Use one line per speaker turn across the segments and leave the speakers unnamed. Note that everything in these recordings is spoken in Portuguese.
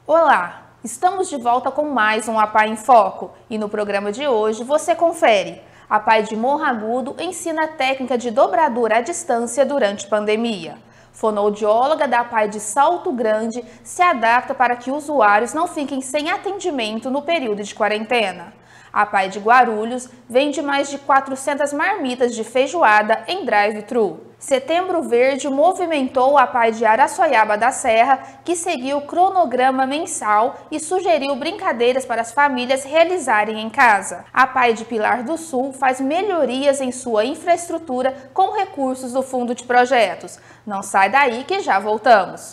Olá, estamos de volta com mais um APAE em Foco e no programa de hoje você confere. APAE de Morro Agudo ensina a técnica de dobradura à distância durante pandemia. Fonoaudióloga da APAE de Salto Grande se adapta para que usuários não fiquem sem atendimento no período de quarentena. A APAE de Guarulhos vende mais de 400 marmitas de feijoada em drive-thru. Setembro Verde movimentou a APAE de Araçoiaba da Serra, que seguiu o cronograma mensal e sugeriu brincadeiras para as famílias realizarem em casa. A APAE de Pilar do Sul faz melhorias em sua infraestrutura com recursos do Fundo de Projetos. Não sai daí que já voltamos.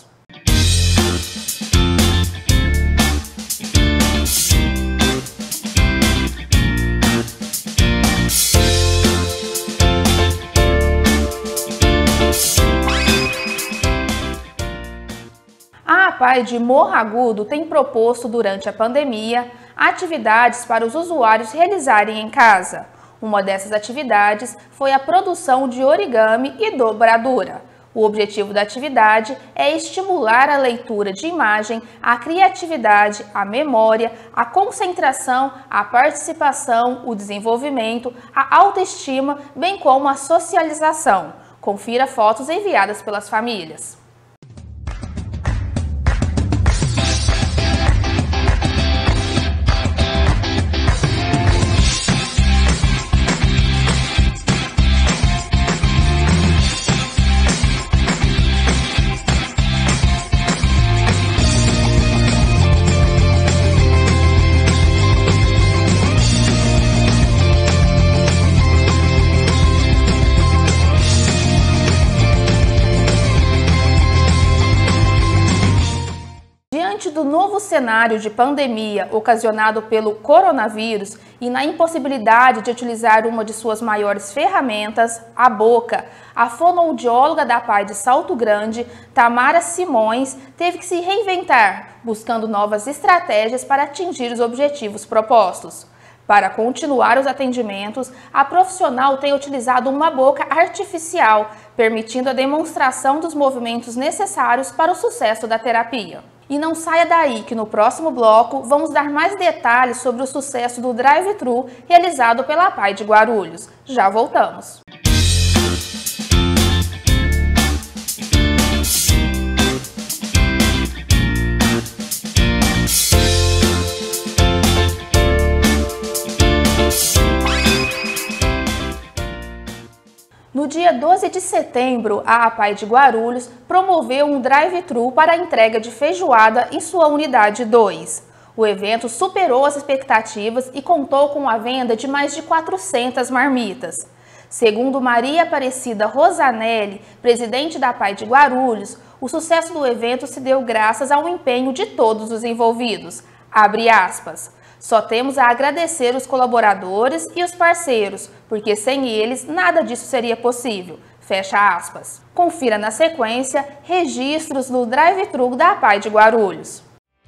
A APAE de Morro Agudo tem proposto durante a pandemia atividades para os usuários realizarem em casa. Uma dessas atividades foi a produção de origami e dobradura. O objetivo da atividade é estimular a leitura de imagem, a criatividade, a memória, a concentração, a participação, o desenvolvimento, a autoestima, bem como a socialização. Confira fotos enviadas pelas famílias. Diante do novo cenário de pandemia ocasionado pelo coronavírus e na impossibilidade de utilizar uma de suas maiores ferramentas, a boca, a fonoaudióloga da APAE de Salto Grande, Tamara Simões, teve que se reinventar, buscando novas estratégias para atingir os objetivos propostos. Para continuar os atendimentos, a profissional tem utilizado uma boca artificial, permitindo a demonstração dos movimentos necessários para o sucesso da terapia. E não saia daí que no próximo bloco vamos dar mais detalhes sobre o sucesso do drive-thru realizado pela APAE de Guarulhos. Já voltamos! No dia 12 de setembro, a APAE de Guarulhos promoveu um drive-thru para a entrega de feijoada em sua unidade 2. O evento superou as expectativas e contou com a venda de mais de 400 marmitas. Segundo Maria Aparecida Rosanelli, presidente da APAE de Guarulhos, o sucesso do evento se deu graças ao empenho de todos os envolvidos. Abre aspas. Só temos a agradecer os colaboradores e os parceiros, porque sem eles nada disso seria possível. Fecha aspas. Confira na sequência registros no drive-thru da APAE de Guarulhos.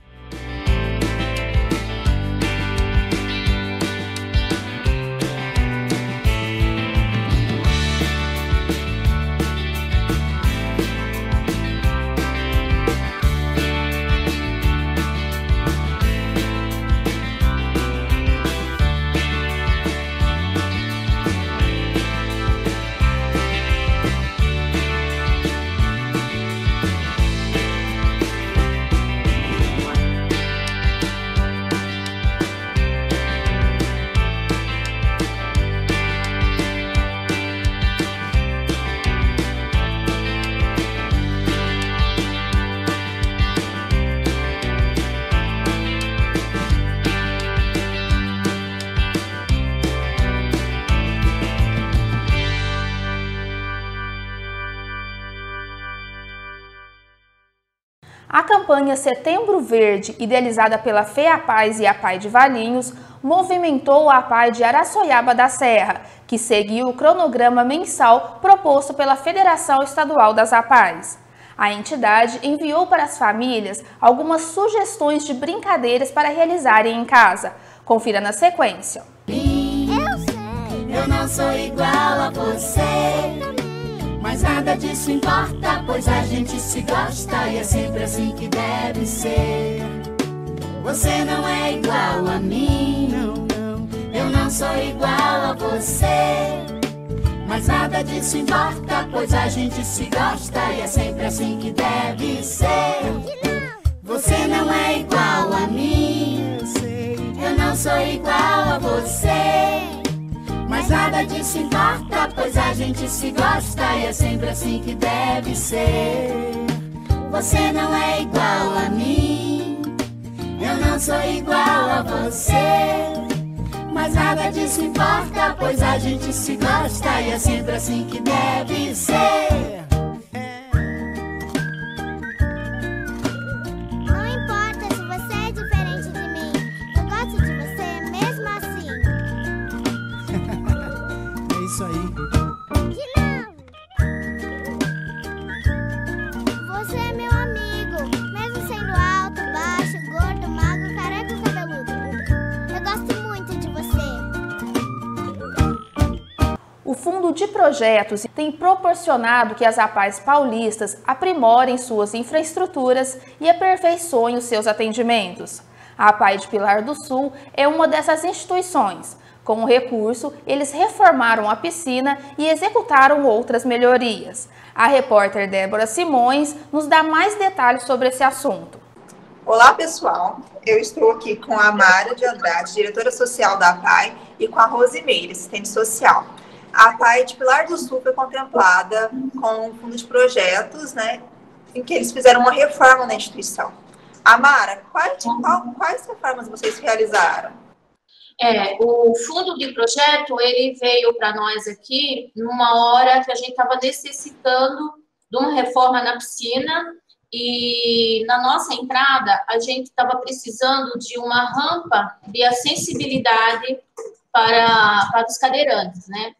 A campanha Setembro Verde, idealizada pela FEAPAES e APAE de Valinhos, movimentou a APAE de Araçoiaba da Serra, que seguiu o cronograma mensal proposto pela Federação Estadual das APAES. A entidade enviou para as famílias algumas sugestões de brincadeiras para realizarem em casa. Confira na sequência.
Eu sei, eu não sou igual a você, mas nada disso importa, pois a gente se gosta e é sempre assim que deve ser. Você não é igual a mim, eu não sou igual a você. Mas nada disso importa, pois a gente se gosta e é sempre assim que deve ser. Você não é igual a mim, eu não sou igual a você. Mas nada disso importa, pois a gente se gosta e é sempre assim que deve ser. Você não é igual a mim, eu não sou igual a você. Mas nada disso importa, pois a gente se gosta e é sempre assim que deve ser.
Não importa se você é diferente de mim, eu gosto de você mesmo assim.
É isso aí.
De novo! Você é meu amigo, mesmo sendo alto, baixo, gordo, magro, careca ou cabeludo. Eu gosto muito de você.
O Fundo de Projetos tem proporcionado que as APAES paulistas aprimorem suas infraestruturas e aperfeiçoem os seus atendimentos. A APAE de Pilar do Sul é uma dessas instituições. Com o recurso, eles reformaram a piscina e executaram outras melhorias. A repórter Débora Simões nos dá mais detalhes sobre esse assunto.
Olá, pessoal. Eu estou aqui com a Mara de Andrade, diretora social da APAE, e com a Rosimeire, assistente social. A APAE de Pilar do Sul foi contemplada com o fundo de projetos, em que eles fizeram uma reforma na instituição. Amara, quais reformas vocês realizaram?
O fundo de projeto, ele veio para nós aqui numa hora que a gente estava necessitando de uma reforma na piscina e na nossa entrada a gente estava precisando de uma rampa de acessibilidade para os cadeirantes, né?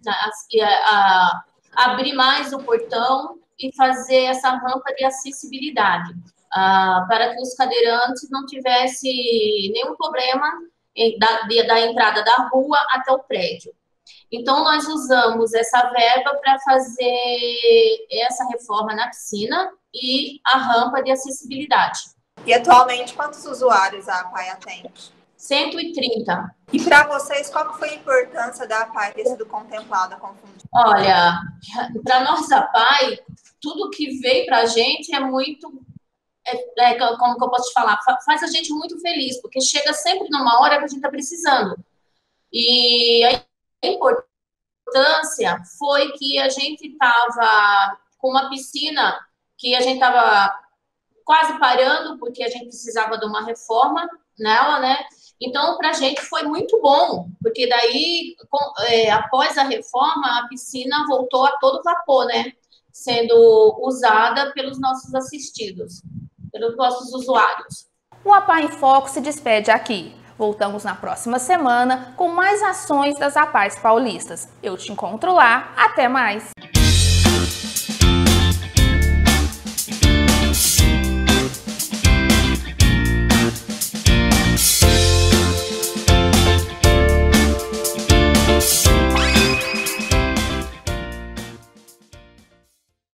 Abrir mais o portão e fazer essa rampa de acessibilidade para que os cadeirantes não tivessem nenhum problema da entrada da rua até o prédio. Então, nós usamos essa verba para fazer essa reforma na piscina e a rampa de acessibilidade.
E atualmente, quantos usuários a APAE atende?
130.
E para vocês, qual foi a importância da APAE ter sido contemplada com o fundo?
Olha, para nós, a APAE, tudo que veio para a gente é muito... como que eu posso te falar? Faz a gente muito feliz, porque chega sempre numa hora que a gente está precisando. E a importância foi que a gente estava com uma piscina que a gente estava quase parando, porque a gente precisava de uma reforma nela, né? Então, para a gente foi muito bom, porque daí, após a reforma, a piscina voltou a todo vapor, né? Sendo usada pelos nossos assistidos, pelos nossos usuários.
O APAE em Foco se despede aqui. Voltamos na próxima semana com mais ações das APAES paulistas. Eu te encontro lá. Até mais!